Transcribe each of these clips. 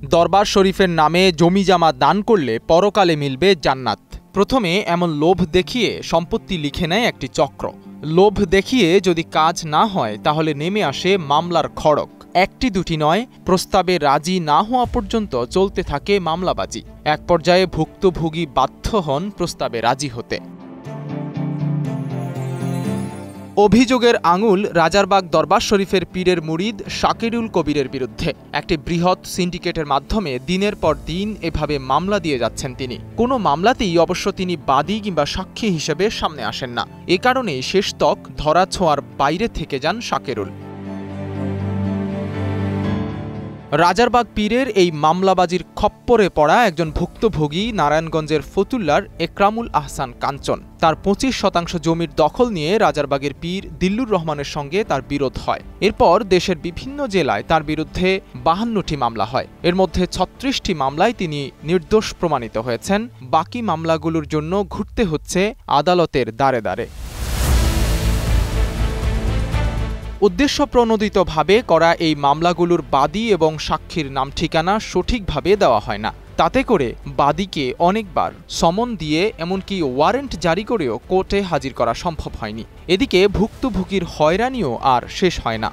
দরবার শরীফের নামে জমিজমা দান করলে পরকালে মিলবে জান্নাত। প্রথমে এমন লোভ দেখিয়ে সম্পত্তি লিখে নেয় একটি চক্র। লোভ দেখিয়ে যদি কাজ না হয় তাহলে নেমে আসে মামলার খড়ক। একটি দুটি নয়, প্রস্তাবে রাজি না হওয়া পর্যন্ত চলতে থাকে মামলাবাজি। এক পর্যায়ে ভুক্তভোগী বাধ্য হন প্রস্তাবে রাজি হতে। অভিযোগের আঙুল রাজারবাগ দরবার শরীফের পীরের মুরিদ শাকিরুল কবিরের বিরুদ্ধে। একটি বৃহৎ সিন্ডিকেটের মাধ্যমে দিনের পর দিন এভাবে মামলা দিয়ে যাচ্ছেন তিনি। কোনো মামলাতেই অবশ্য তিনি বাদী কিংবা সাক্ষী হিসেবে সামনে আসেন না। এ কারণেই শেষতক ধরাছোঁয়ার বাইরে থেকে যান শাকিরুল। রাজারবাগ পীরের এই মামলাবাজির খপ্পরে পড়া একজন ভুক্তভোগী নারায়ণগঞ্জের ফতুল্লার একরামুল আহসান কাঞ্চন। তার 25% জমির দখল নিয়ে রাজারবাগের পীর দিল্লুর রহমানের সঙ্গে তার বিরোধ হয়। এরপর দেশের বিভিন্ন জেলায় তার বিরুদ্ধে 52টি মামলা হয়। এর মধ্যে 36টি মামলায় তিনি নির্দোষ প্রমাণিত হয়েছেন। বাকি মামলাগুলোর জন্য ঘুরতে হচ্ছে আদালতের দ্বারে দ্বারে। উদ্দেশ্যপ্রণোদিতভাবে করা এই মামলাগুলোর বাদী এবং সাক্ষীর নাম ঠিকানা সঠিকভাবে দেওয়া হয় না। তাতে করে বাদীকে অনেকবার সমন দিয়ে এমনকি ওয়ারেন্ট জারি করেও কোর্টে হাজির করা সম্ভব হয়নি। এদিকে ভুক্তভোগীর হয়রানিও আর শেষ হয় না।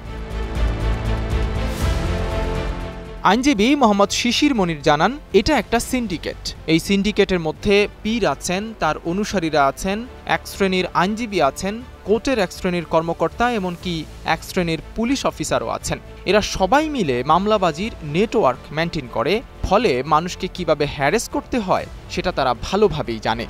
আইনজীবী মোহাম্মদ শিশির মনির জানান, এটা একটা সিন্ডিকেট। এই সিন্ডিকেটের মধ্যে পীর আছেন, তার অনুসারীরা আছেন, এক শ্রেণীর আইনজীবী আছেন, কোর্টের এক শ্রেণীর কর্মকর্তা, এমনকি এক শ্রেণীর পুলিশ অফিসারও আছেন। এরা সবাই মিলে মামলাবাজির নেটওয়ার্ক মেনটেন করে। ফলে মানুষকে কিভাবে হ্যারেস করতে হয় সেটা তারা ভালোভাবেই জানে।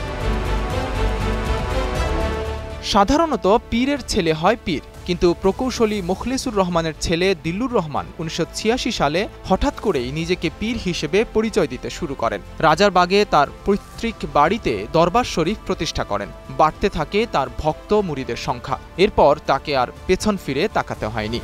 সাধারণত পীরের ছেলে হয় পীর, কিন্তু প্রকৌশলী মুখলেসুর রহমানের ছেলে দিল্লুর রহমান 1986 সালে হঠাৎ করেই নিজেকে পীর হিসেবে পরিচয় দিতে শুরু করেন। রাজারবাগে তার পৈতৃক বাড়িতে দরবার শরীফ প্রতিষ্ঠা করেন। বাড়তে থাকে তার ভক্ত মুরিদের সংখ্যা। এরপর তাকে আর পেছন ফিরে তাকাতে হয়নি।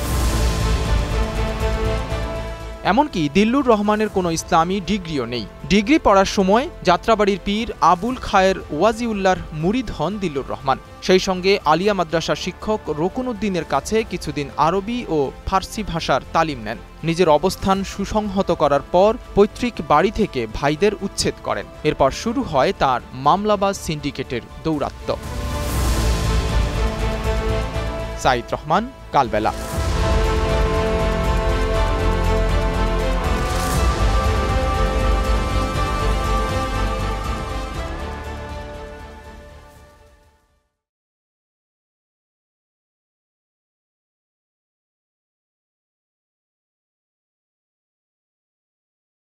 এমনকি দিল্লুর রহমানের কোনো ইসলামী ডিগ্রিও নেই। ডিগ্রি পড়ার সময় যাত্রাবাড়ির পীর আবুল খায়ের ওয়াজিউল্লাহর মুরিদ হন দিল্লুর রহমান। সেই সঙ্গে আলিয়া মাদ্রাসার শিক্ষক রকুনউদ্দিনের কাছে কিছুদিন আরবি ও ফার্সি ভাষার তালিম নেন। নিজের অবস্থান সুসংহত করার পর পৈতৃক বাড়ি থেকে ভাইদের উচ্ছেদ করেন। এরপর শুরু হয় তার মামলাবাজ সিন্ডিকেটের দৌরাত্ম্য। সাইদ রহমান, কালবেলা।